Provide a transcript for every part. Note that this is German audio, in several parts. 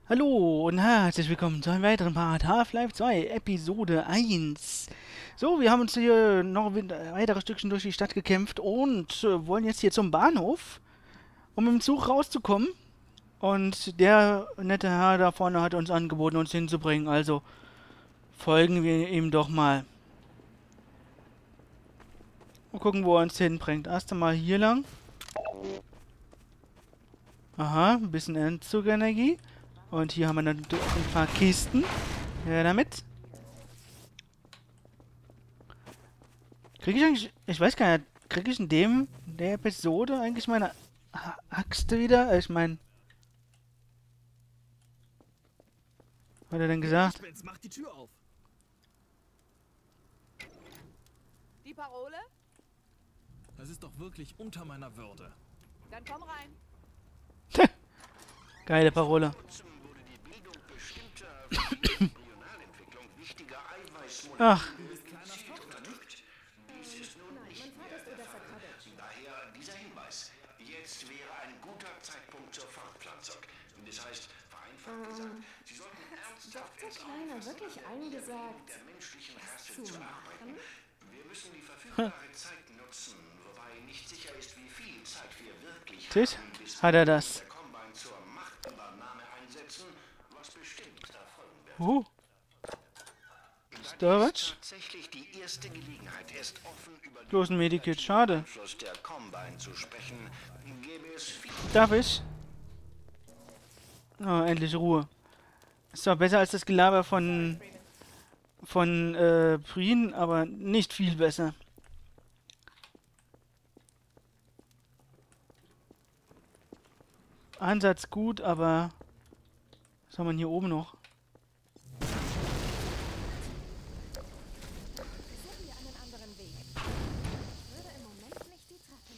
Hallo und herzlich willkommen zu einem weiteren Part Half-Life 2, Episode 1. So, wir haben uns hier noch ein weiteres Stückchen durch die Stadt gekämpft und wollen jetzt hier zum Bahnhof, um mit dem Zug rauszukommen. Und der nette Herr da vorne hat uns angeboten, uns hinzubringen, also folgen wir ihm doch mal. Mal gucken, wo er uns hinbringt. Erst einmal hier lang. Aha, ein bisschen Endzugenergie. Und hier haben wir dann ein paar Kisten. Ja, damit. Kriege ich eigentlich, ich weiß gar nicht, kriege ich in der Episode eigentlich meine Axt wieder? Ich meine, was hat er denn gesagt? Ich bin's, mach die Tür auf. Die Parole? Das ist doch wirklich unter meiner Würde. Dann komm rein. Geile Parole. Ach, Daher dieser Hinweis. Jetzt wäre ein guter Zeitpunkt zur Fortpflanzung. Das heißt, vereinfacht gesagt, Sie sollten ernsthaft Dr. Kleiner wirklich allen gesagt, der menschlichen Rasse zu zu machen? arbeiten. Wir müssen die verfügbare Zeit nutzen, wobei nicht sicher ist, wie viel Zeit wir wirklich Tit, haben, bis hat er wir das. der Combine zur Machtübernahme einsetzen, was bestimmt erfolgen wird. Storage? Tatsächlich die erste Gelegenheit ist, offen über den Bloß ein Medikit, schade. Einfluss der Combine zu sprechen, gäbe es viel. Darf ich? Oh, endlich Ruhe. Ist zwar besser als das Gelaber von Prien, aber nicht viel besser. Ansatz gut, aber was haben wir hier oben noch? Suchen wir einen anderen Weg. Ich würde im Moment nicht die Treppe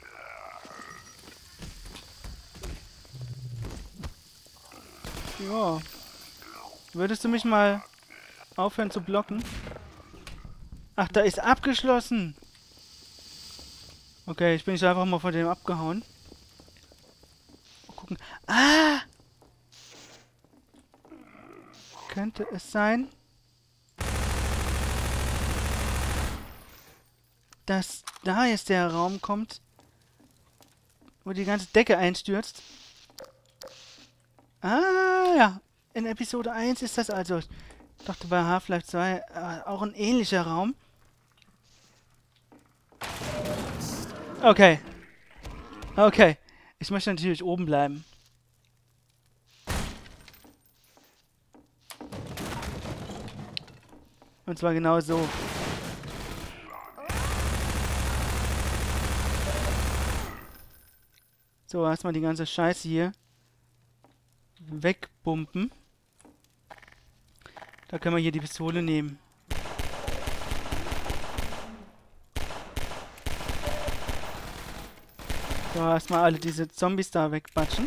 nehmen. Ja. Würdest du mich mal aufhören zu blocken? Ach, da ist abgeschlossen. Okay, ich bin jetzt einfach mal von dem abgehauen. Mal gucken. Ah! Könnte es sein, dass da jetzt der Raum kommt, wo die ganze Decke einstürzt? Ah, ja. In Episode 1 ist das also. Ich dachte bei Half-Life 2 auch ein ähnlicher Raum. Okay. Okay. Ich möchte natürlich oben bleiben. Und zwar genau so. So, erstmal die ganze Scheiße hier wegbumpen. Da können wir hier die Pistole nehmen. So, erstmal alle diese Zombies da wegbatschen.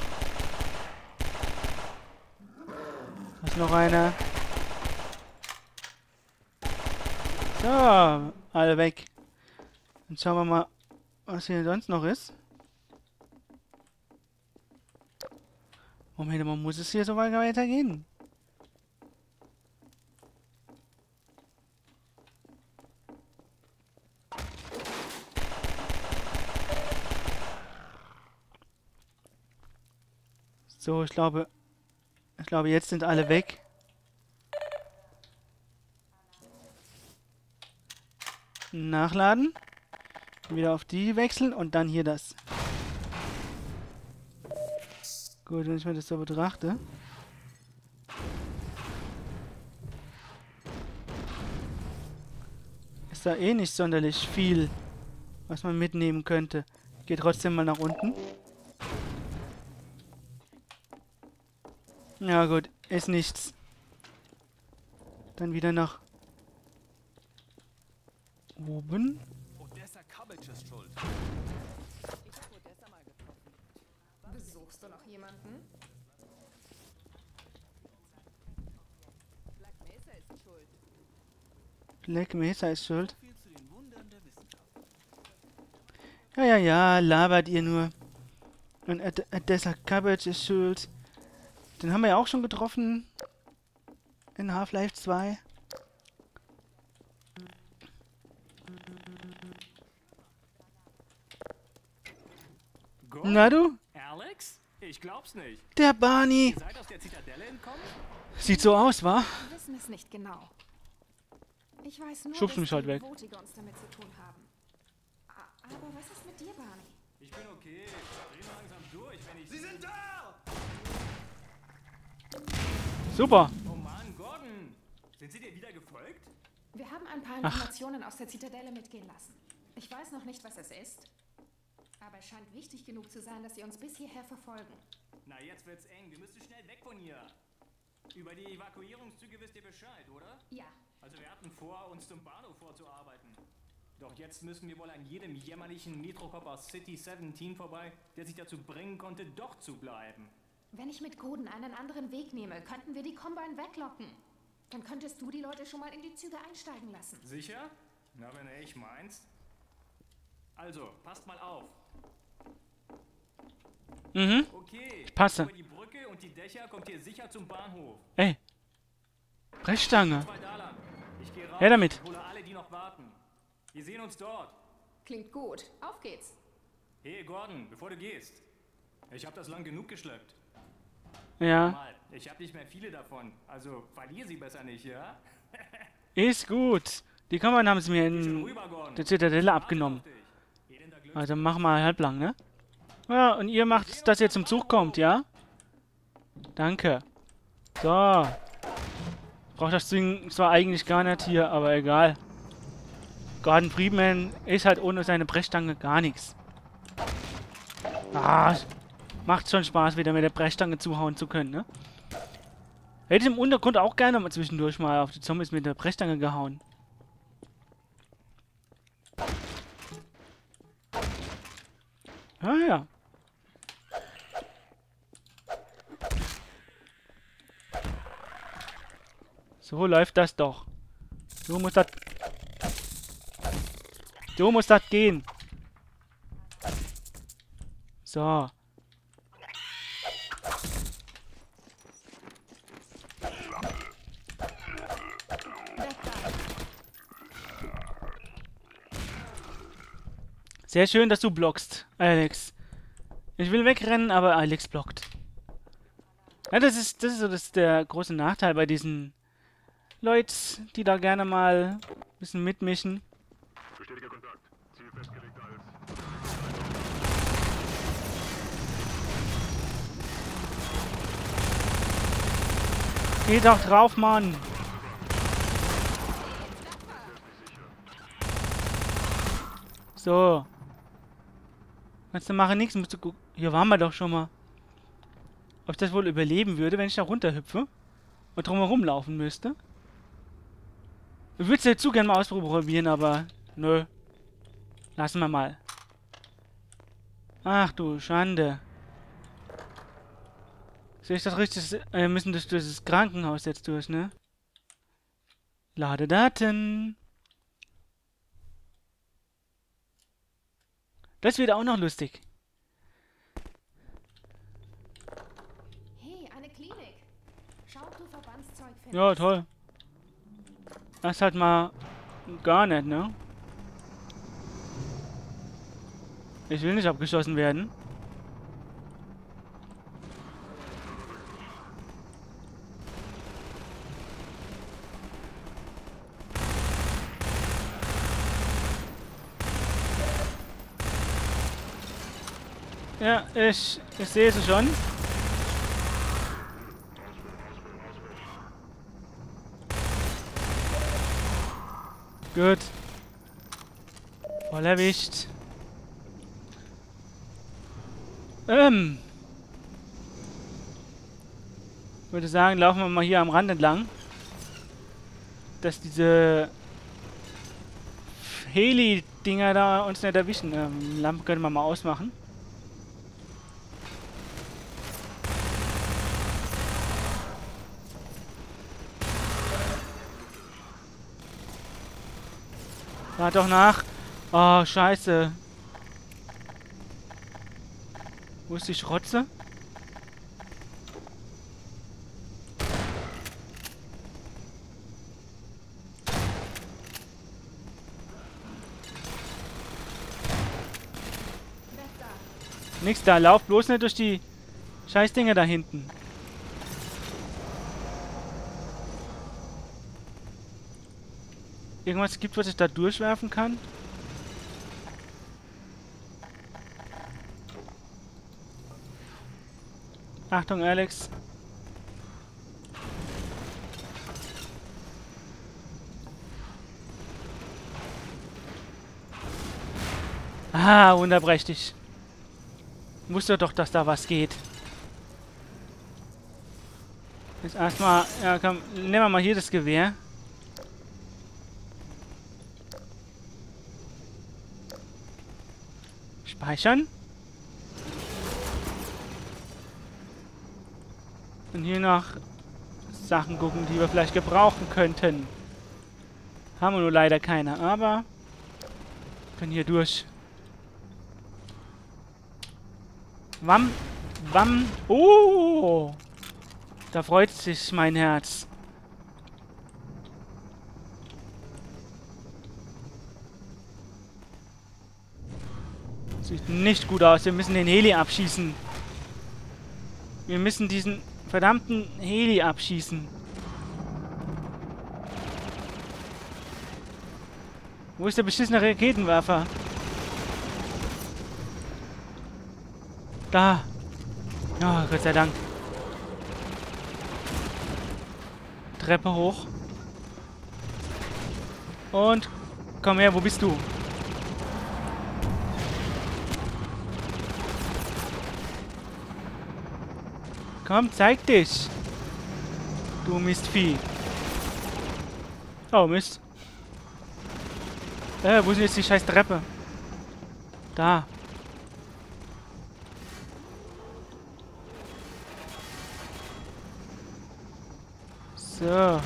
Da ist noch einer. So, alle weg. Dann schauen wir mal, was hier sonst noch ist. Moment, man muss es hier so weitergehen. So, ich glaube, jetzt sind alle weg. Nachladen. Wieder auf die wechseln und dann hier das. Gut, wenn ich mir das so betrachte. Ist da eh nicht sonderlich viel, was man mitnehmen könnte. Ich gehe trotzdem mal nach unten. Ja gut, ist nichts. Dann wieder nach oben. Odessa Cabbage ist schuld. Ich hab Odessa mal getroffen. Besuchst du noch jemanden? Black Mesa ist schuld. Black Mesa ist schuld. Viel zu den Wundern der Wissenschaft. Ja, labert ihr nur. Und Odessa Cabbage ist schuld. Den haben wir ja auch schon getroffen. In Half-Life 2. Gordon? Na du? Alex? Ich glaub's nicht. Der Barney. Ihr seid aus der Zitadelle entkommen? Sieht so aus, wa? Wir wissen es nicht genau. Ich weiß nur, Schubst dass mich halt die weg. Votiger uns damit zu tun haben. Aber was ist mit dir, Barney? Ich bin okay. Ich dreh langsam durch, wenn ich... Sie sind da! Super. Oh Mann, Gordon! Sind sie dir wieder gefolgt? Wir haben ein paar Informationen aus der Zitadelle mitgehen lassen. Ich weiß noch nicht, was es ist. Aber es scheint wichtig genug zu sein, dass sie uns bis hierher verfolgen. Na, jetzt wird's eng. Wir müssen schnell weg von hier. Über die Evakuierungszüge wisst ihr Bescheid, oder? Ja. Also wir hatten vor, uns zum Bahnhof vorzuarbeiten. Doch jetzt müssen wir wohl an jedem jämmerlichen Metrocop aus City 17 vorbei, der sich dazu bringen konnte, doch zu bleiben. Wenn ich mit Gordon einen anderen Weg nehme, könnten wir die Combine weglocken. Dann könntest du die Leute schon mal in die Züge einsteigen lassen. Sicher? Na, wenn du echt meinst. Also, passt mal auf. Mhm. Okay. Passe. Über die Brücke und die Dächer kommt ihr sicher zum Bahnhof. Ey. Brechstange. 2 da lang. Ich gehe raus Her damit. und hole alle, die noch warten. Wir sehen uns dort. Klingt gut. Auf geht's. Hey Gordon, bevor du gehst. Ich habe das lang genug geschleppt. Ja. Mal, ich habe nicht mehr viele davon. Also verlier sie besser nicht, ja? Ist gut. Die Kammern haben sie mir Schon in rüber, Gordon. der Zitadelle abgenommen. Auf dich. Elender Glück. Also machen wir halblang, ne? Ja, und ihr macht, dass ihr zum Zug kommt, ja? Danke. So. Braucht das Ding zwar eigentlich gar nicht hier, aber egal. Gordon Freeman ist halt ohne seine Brechstange gar nichts. Ah, macht schon Spaß, wieder mit der Brechstange zuhauen zu können, ne? Hätte ich im Untergrund auch gerne mal zwischendurch mal auf die Zombies mit der Brechstange gehauen. Ah ja. So läuft das doch. So muss das... So muss das gehen. So. Sehr schön, dass du blockst, Alex. Ich will wegrennen, aber Alex blockt. Ja, das ist der große Nachteil bei diesen Leuten, die da gerne mal ein bisschen mitmischen. Bestätiger Kontakt. Ziel festgelegt als... Geh doch drauf, Mann. So. Kannst du machen nichts. Musst du gucken. Hier waren wir doch schon mal. Ob ich das wohl überleben würde, wenn ich da runterhüpfe und drumherum laufen müsste? Ich würde es ja zu gerne mal ausprobieren, aber nö. Lassen wir mal. Ach du Schande. Sehe ich das richtig? Wir müssen durch das Krankenhaus jetzt durch, ne? Lade Daten. Das wird auch noch lustig. Hey, eine Klinik. Schau, ob du Verbandszeug findest. Ja, toll. Das halt mal gar nicht, ne? Ich will nicht abgeschossen werden. Ja, ich sehe sie schon. Gut. Voll erwischt. Würde sagen, laufen wir mal hier am Rand entlang. Dass diese Heli-Dinger da uns nicht erwischen. Lampe können wir mal ausmachen. Lad doch nach. Oh, scheiße. Wo ist die Schrotze? Nix da. Lauf bloß nicht durch die Scheißdinger da hinten. Irgendwas gibt, was ich da durchwerfen kann? Achtung, Alex. Ah, wunderprächtig. Wusste doch, dass da was geht. Jetzt erstmal, ja komm, nehmen wir mal hier das Gewehr. Speichern. Und hier noch Sachen gucken, die wir vielleicht gebrauchen könnten. Haben wir nur leider keine, aber können hier durch. Wam, wam, oh! Da freut sich mein Herz. Sieht nicht gut aus. Wir müssen den Heli abschießen. Wir müssen diesen verdammten Heli abschießen. Wo ist der beschissene Raketenwerfer? Da. Oh, Gott sei Dank. Treppe hoch. Und komm her, wo bist du? Komm, zeig dich. Du Mistvieh. Oh, Mist. Wo ist denn jetzt die scheiß Treppe? Da. So.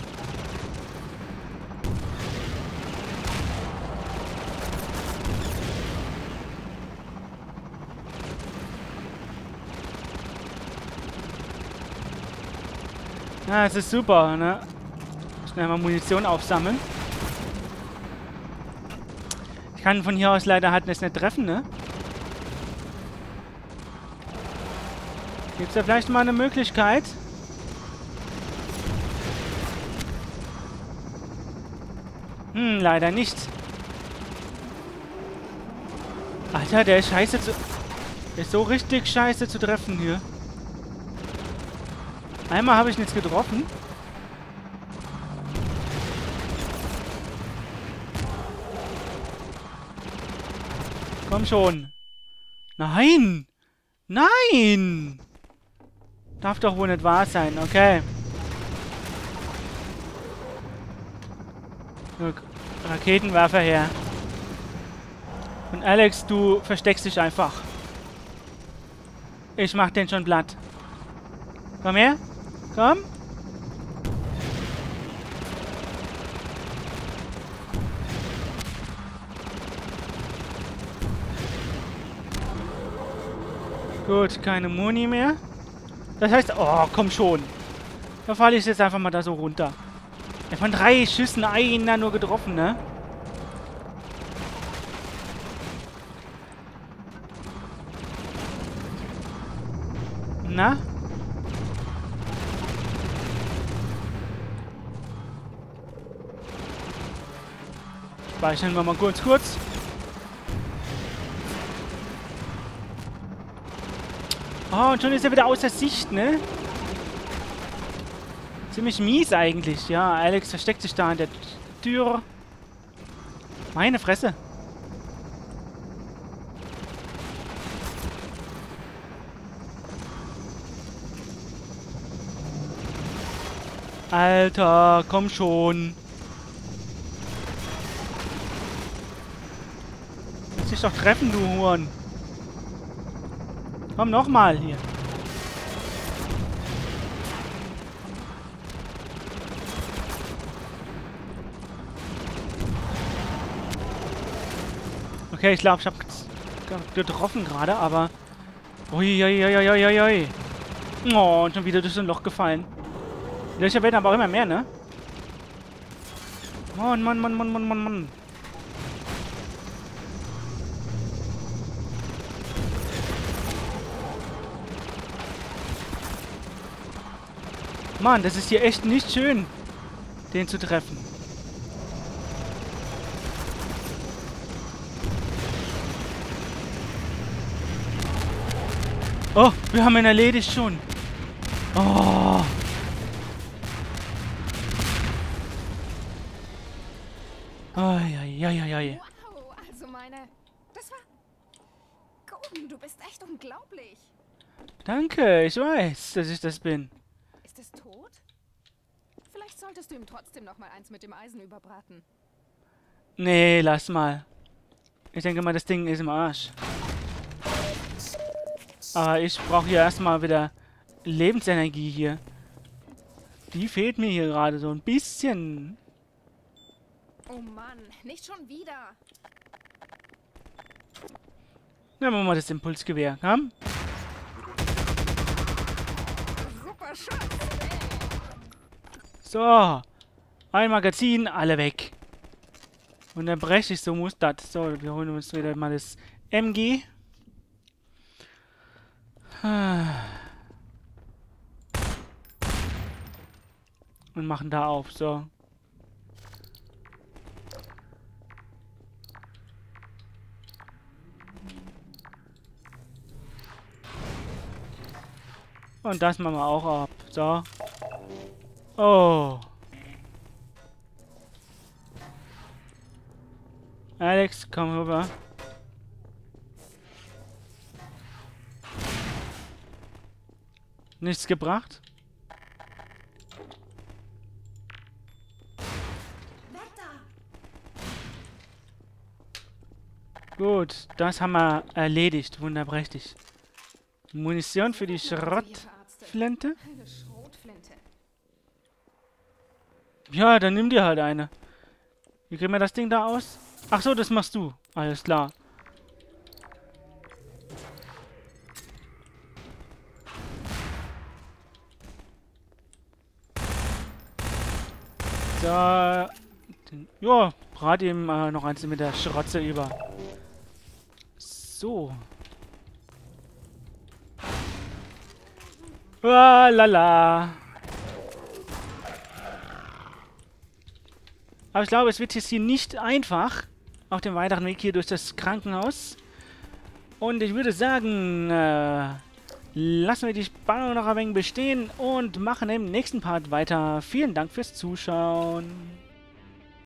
Ja, es ist super, ne? Schnell mal Munition aufsammeln. Ich kann von hier aus leider halt nicht treffen, ne? Gibt's da vielleicht mal eine Möglichkeit? Leider nicht. Alter, der ist scheiße zu... Der ist so richtig scheiße zu treffen hier. Einmal habe ich nichts getroffen. Komm schon. Nein! Nein! Darf doch wohl nicht wahr sein, okay. Raketenwerfer her. Und Alex, du versteckst dich einfach. Ich mach den schon platt. Komm her. Komm. Gut, keine Muni mehr. Das heißt, oh, komm schon. Da falle ich jetzt einfach mal da so runter. Ja, von 3 Schüssen einer nur getroffen, ne? Na? Speichern wir mal kurz. Oh, und schon ist er wieder außer Sicht, ne? Ziemlich mies eigentlich. Ja, Alex versteckt sich da an der Tür. Meine Fresse. Alter, komm schon. Lass dich doch treffen, du Huren. Komm nochmal hier. Okay, ich glaube, ich habe getroffen gerade, aber... Uiuiuiuiui. Oh, und schon wieder durch so ein Loch gefallen. Die Löcher werden aber auch immer mehr, ne? Mann. Mann, das ist hier echt nicht schön, den zu treffen. Oh, wir haben ihn erledigt schon. Oh. Ai. Wow, also meine... Das war... Gordon, du bist echt unglaublich. Danke, ich weiß, dass ich das bin. Ist es tot? Vielleicht solltest du ihm trotzdem noch mal eins mit dem Eisen überbraten. Nee, lass mal. Ich denke mal, das Ding ist im Arsch. Aber ich brauche hier erstmal wieder Lebensenergie hier. Die fehlt mir hier gerade so ein bisschen. Oh Mann, nicht schon wieder. Nehmen wir mal das Impulsgewehr. Komm. Super Schatz. So. Ein Magazin, alle weg. Und dann breche ich, so muss das. So, wir holen uns wieder mal das MG. Und machen da auf, so. Und das machen wir auch ab. So. Oh. Alex, komm rüber. Nichts gebracht? Gut, das haben wir erledigt. Wunderprächtig. Munition für die Schrottflinte? Eine Schrotflinte. Ja, dann nimm dir halt eine. Wie kriegen wir das Ding da aus? Ach so, das machst du. Alles klar. So. Ja, brat ihm noch eins mit der Schrotze über. So. Lala. Aber ich glaube, es wird jetzt hier nicht einfach. Auf dem weiteren Weg hier durch das Krankenhaus. Und ich würde sagen, lassen wir die Spannung noch ein wenig bestehen und machen im nächsten Part weiter. Vielen Dank fürs Zuschauen.